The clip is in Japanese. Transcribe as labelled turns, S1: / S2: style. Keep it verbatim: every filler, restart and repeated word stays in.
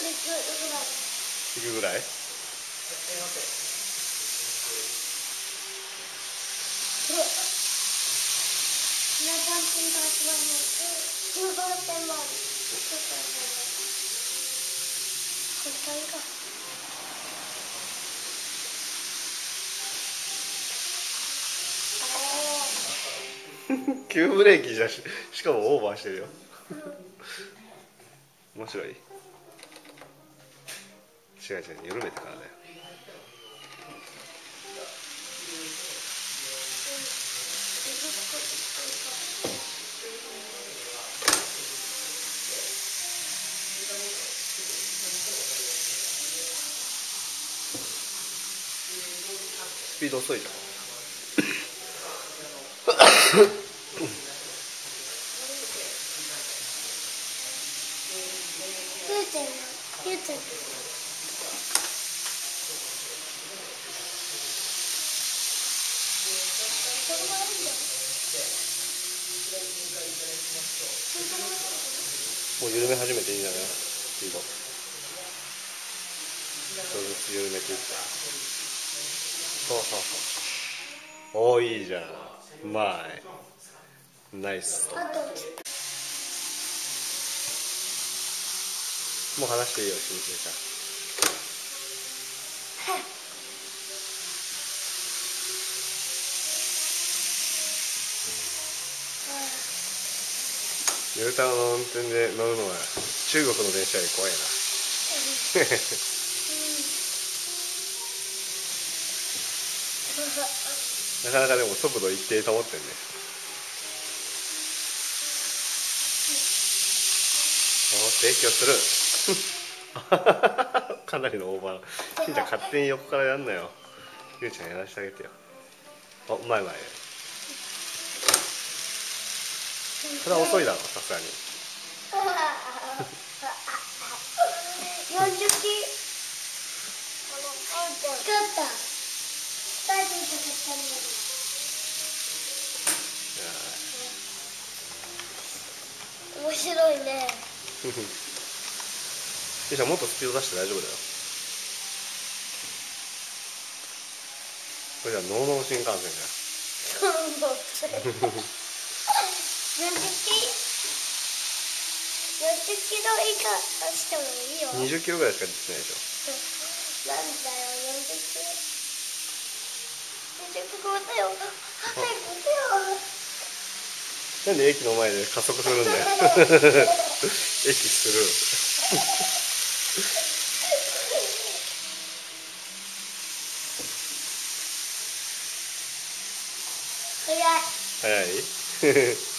S1: 行くぐらい。急ブレーキじゃし、しかもオーバーしてるよ。面白い。違う違う、緩めてからだよ。スピード遅いじゃん。もう緩め始めていいんじゃない？スピードちょっとずつ緩めていって。そうそうそう。おー、いいじゃん。うまい。ナイス。もう話していいよ、しんちゃん。ゆうたろうの運転で乗るのは中国の電車より怖いな。なかなかでも速度一定保ってんね。保って気をする。かなりのオーバー。しんちゃん勝手に横からやんなよ。ゆうちゃんやらせてあげてよ。あ、うまいうまい。それは遅いだろ、さすがに。
S2: よんじゅっキロ。面白いね。
S1: ゆうちゃんもっとスピード出して大丈夫だよ。これじゃノーノー新幹線じゃん。
S2: よんじゅっキロ以下出してもいいよ。
S1: にじゅっキロぐらいしか出てないでしょ。
S2: なんだよ、よんじゅっキロ。よんじゅっキロだよ。早く行くよ。
S1: なんで駅の前で加速するんだよ。駅する。
S2: 早い。
S1: 早い。